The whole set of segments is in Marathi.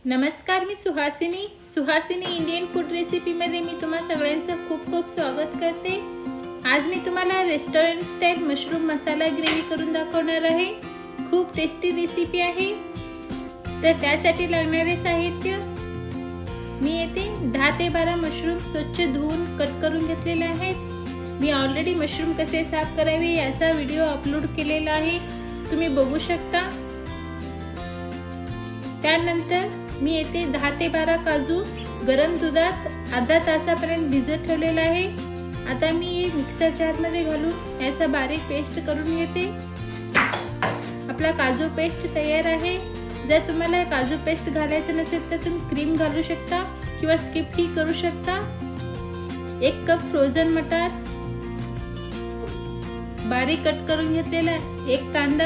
नमस्कार, मी सुहासिनी इंडियन फूड रेसिपीमध्ये मी तुम्हा सगळ्यांचं खूप खूप स्वागत करते। आज मी तुम्हाला restaurant style mushroom masala gravy करून दाखवणार आहे। खूप टेस्टी रेसिपी आहे। तर त्यासाठी लागणारे साहित्य मी येथे 10 ते 12 मशरूम स्वच्छ धुवून कट करून घेतलेले आहेत। मी ऑलरेडी मशरूम कसे साफ करावे याचा व्हिडिओ अपलोड केलेला आहे, तुम्ही बघू शकता। त्यानंतर मी येथे 10 ते 12 काजू गरम दुधात अर्धा तासापर्यंत भिजत ठेवलेला आहे। आता मी हे मिक्सर जार मध्ये घालून याचा बारीक पेस्ट करून घेते। आपला काजू पेस्ट तयार आहे। जर तुम्हाला काजू पेस्ट घालायचं नसेल तर तुम्ही क्रीम घालू शकता किंवा स्किप ही करू शकता। 1 कप फ्रोझन मटार, बारीक कट करून घेतलेला 1 कांदा,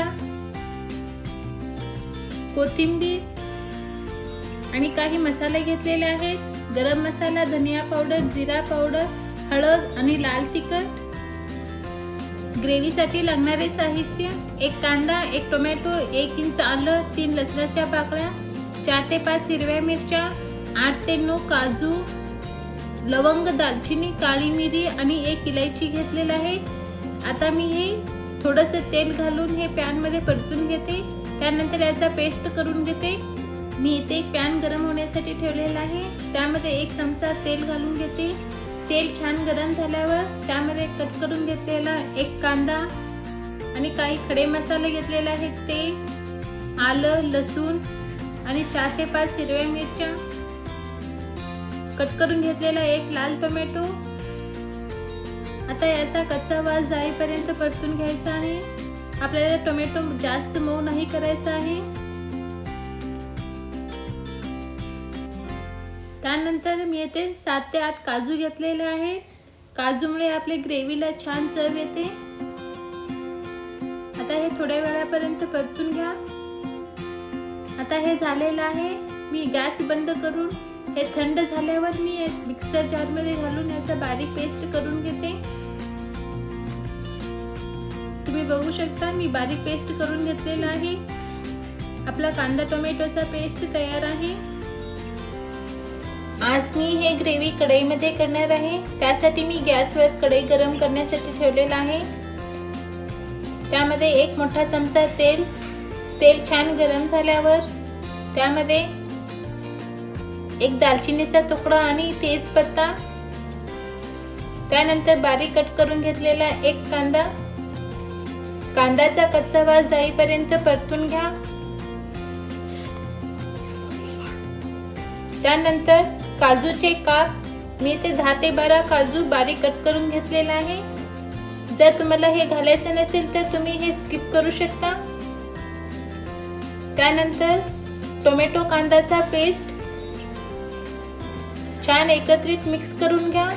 कोथिंबीर आणि काही मसाले घेतलेले आहेत। गरम मसाला, धनिया पावडर, जीरा पावडर, हळद आणि लाल तिखट। ग्रेव्हीसाठी लागणारे साहित्य 1 कांदा, 1 टोमॅटो, 1 इंच आलं, 3 लसणाच्या पाकळ्या, 4 ते 5 हिरव्या मिरच्या, 8 ते 9 काजू, लवंग, दालचिनी, काळी मिरी आणि 1 इलायची घेतलेला आहे। आता मी हे थोडंसं तेल घालून हे पॅन मध्ये परतून घेते। त्यानंतर याचा पेस्ट करून घेते। मी इथे एक पॅन गरम होण्यासाठी ठेवलेला आहे, त्यामध्ये 1 चमचा तेल घालून घेते। तेल छान गरम झाल्यावर त्यामध्ये कट करून घेतलेला 1 कांदा आणि काही खडे मसाले घेतलेले आहेत, ते आलं, लसूण आणि 4 ते 5 हिरव्या मिरच्या, कट करून घेतलेला 1 लाल टोमॅटो। आता याचा कच्चा वास जाईपर्यंत परतून घ्यायचा आहे। आपल्याला टोमॅटो जास्त मऊ नाही करायचा आहे। त्यानंतर मी येथे 7 ते 8 काजू घेतलेले आहेत। काजूमुळे आपल्या ग्रेव्हीला छान चव येते। आता हे थोड्या वेळापर्यंत परतून घ्या। आता हे झालेलं आहे। मी गॅस बंद करून हे थंड झाल्यावर मी मिक्सर जार मध्ये घालून याचा बारीक पेस्ट करून घेते। तुम्ही बघू शकता मी बारीक पेस्ट करून घेतलेला आहे। आपला कांदा टोमॅटोचा पेस्ट तयार आहे। आज मी हे ग्रेव्ही कढईमध्ये करणार आहे, त्यासाठी मी गॅसवर कढई गरम करण्यासाठी ठेवलेला आहे। त्यामध्ये 1 मोठा चमचा तेल छान गरम झाल्यावर त्यामध्ये 1 दालचिनीचा तुकडा आणि तेजपत्ता, त्यानंतर बारीक कट करून घेतलेला 1 कांदा, कांद्याचा कच्चा वास जाईपर्यंत परतून घ्या। त्यानंतर काजूचे काप, मी ते 10 ते 12 काजू बारीक कट करून घेतलेला आहे। जर तुम्हाला हे घालायचं नसेल तर तुम्ही हे स्किप करू शकता। त्यानंतर टोमॅटो कांद्याचा पेस्ट छान एकत्रित मिक्स करून घ्या।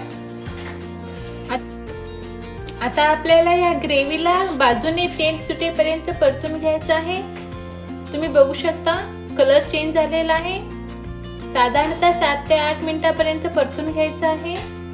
आता आपल्याला या ग्रेव्हीला बाजूने तेल सुटेपर्यंत परतून घ्यायचं आहे। तुम्ही बघू शकता कलर चेंज झालेला आहे। साधारणतः 7 ते 8 मिनिटांपर्यंत परतून घ्यायचं आहे।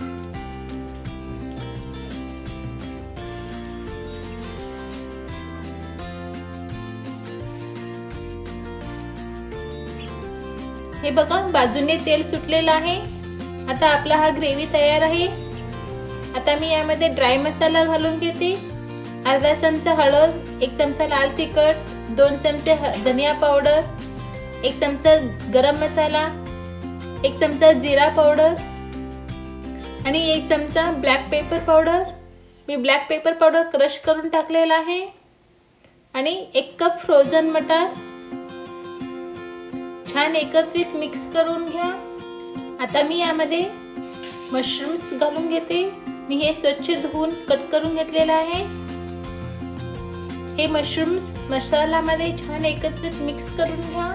हे बघा बाजूने तेल सुटलेलं आहे। आता आपला हा ग्रेव्ही तयार आहे। आता मी यामध्ये ड्राय मसाला घालून घेते। अर्धा चमचा हळद, 1 चमचा लाल तिखट, 2 चमचे धनिया पावडर, 1 चमचा गरम मसाला, 1 चमचा जीरा पावडर आणि 1 चमचा ब्लॅक पेपर पावडर। मी ब्लॅक पेपर पावडर क्रश करून टाकलेला आहे आणि 1 कप फ्रोझन मटार छान एकत्रित मिक्स करून घ्या। आता मी यामध्ये मशरूम्स घालून घेते। मी हे स्वच्छ धुवून कट करून घेतलेला आहे। हे मशरूम्स मसाल्यामध्ये छान एकत्रित मिक्स करून घ्या।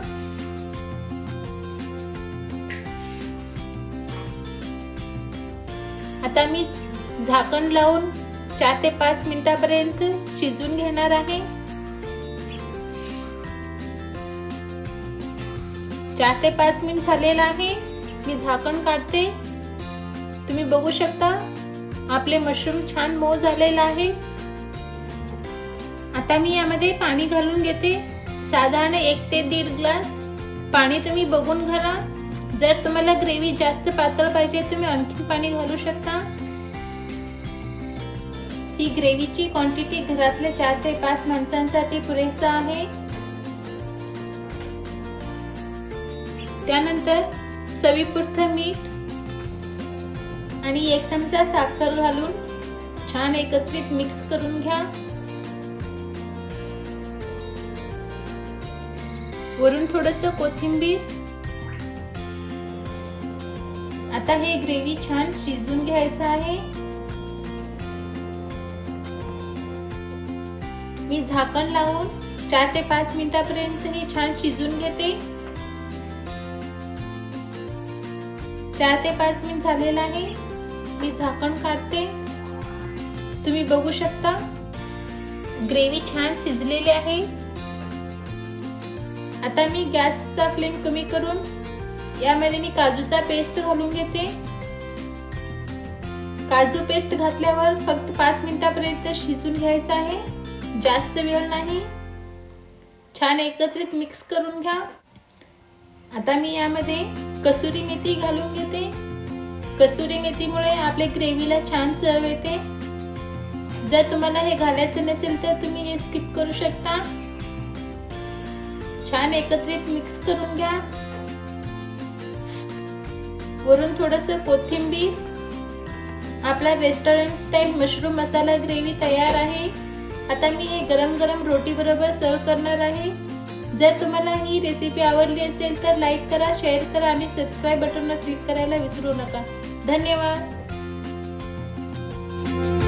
आता मी झाकण लावून 4 ते 5 मिनिटांपर्यंत शिजवून घेणार आहे। 4 ते 5 मिनिट झालेला आहे। मी झाकण काढते। तुम्ही बघू शकता आपले मशरूम छान मऊ झालेला आहे। आता मी यामध्ये पाणी घालून घेते, साधारण 1 ते 1.5 ग्लास। पाणी तुम्ही बघून घाला। जर तुम्हाला ग्रेव्ही जास्त पातळ पाहिजे तुम्ही आणखी पाणी घालू शकता। ही ग्रेव्हीची क्वांटिटी घरातल्या 4 ते 5 माणसांसाठी पुरेसा आहे। त्यानंतर चवीपुरतं मीठ आणि 1 चमचा साखर घालून छान एकत्रित मिक्स करून घ्या। वरून थोडंसं कोथिंबीर। आता हे ग्रेव्ही छान शिजून घ्यायचं आहे। मी झाकण लावून 4 ते 5 मिनिटांपर्यंत हे छान शिजून घेते। 4 ते 5 मिनिट झालेला आहे। मी झाकण काढते। तुम्ही बघू शकता ग्रेव्ही छान शिजलेली आहे। आता मी गॅसचा फ्लेम कमी करून यामध्ये मी काजूचा पेस्ट घालून घेते। काजू पेस्ट घातल्यावर फक्त 5 मिनिटांपर्यंत शिजून घ्यायचं आहे, जास्त वेळ नाही। छान एकत्रित मिक्स करून घ्या। आता मी यामध्ये कसुरी मेथी घालून घेते। कसुरी मेथीमुळे आपल्या ग्रेव्हीला छान चव येते। जर तुम्हाला हे घालायचं नसेल तर तुम्ही हे स्किप करू शकता। छान एकत्रित मिक्स करून घ्या। वरून थोडंसं कोथिंबीर। आपला restaurant style mushroom masala gravy तयार आहे। आता मी हे गरम गरम रोटी बरोबर सर्व करणार आहे। जर तुम्हाला ही रेसिपी आवडली असेल तर लाईक करा, शेअर करा आणि सबस्क्राइब बटनवर क्लिक करायला विसरू नका। धन्यवाद।